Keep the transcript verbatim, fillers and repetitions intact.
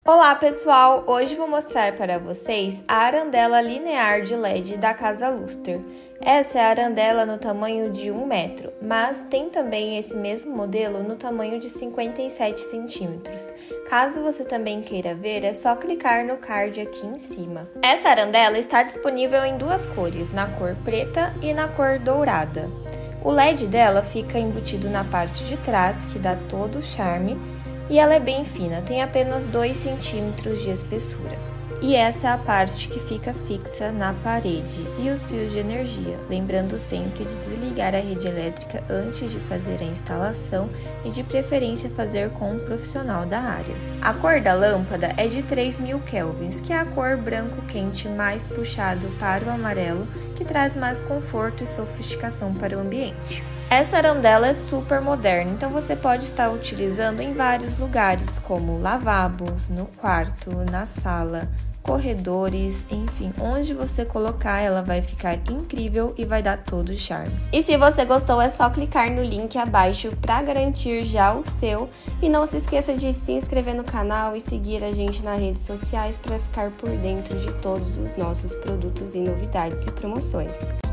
Olá pessoal, hoje vou mostrar para vocês a arandela linear de L E D da Casa Lustre. Essa é a arandela no tamanho de um metro, mas tem também esse mesmo modelo no tamanho de cinquenta e sete centímetros. Caso você também queira ver, é só clicar no card aqui em cima. Essa arandela está disponível em duas cores, na cor preta e na cor dourada. O L E D dela fica embutido na parte de trás, que dá todo o charme. E ela é bem fina, tem apenas dois centímetros de espessura. E essa é a parte que fica fixa na parede e os fios de energia, lembrando sempre de desligar a rede elétrica antes de fazer a instalação e de preferência fazer com um profissional da área. A cor da lâmpada é de três mil kelvins, que é a cor branco quente mais puxado para o amarelo, que traz mais conforto e sofisticação para o ambiente. Essa arandela é super moderna, então você pode estar utilizando em vários lugares, como lavabos, no quarto, na sala, corredores, enfim, onde você colocar ela vai ficar incrível e vai dar todo o charme. E se você gostou, é só clicar no link abaixo para garantir já o seu. E não se esqueça de se inscrever no canal e seguir a gente nas redes sociais para ficar por dentro de todos os nossos produtos e novidades e promoções.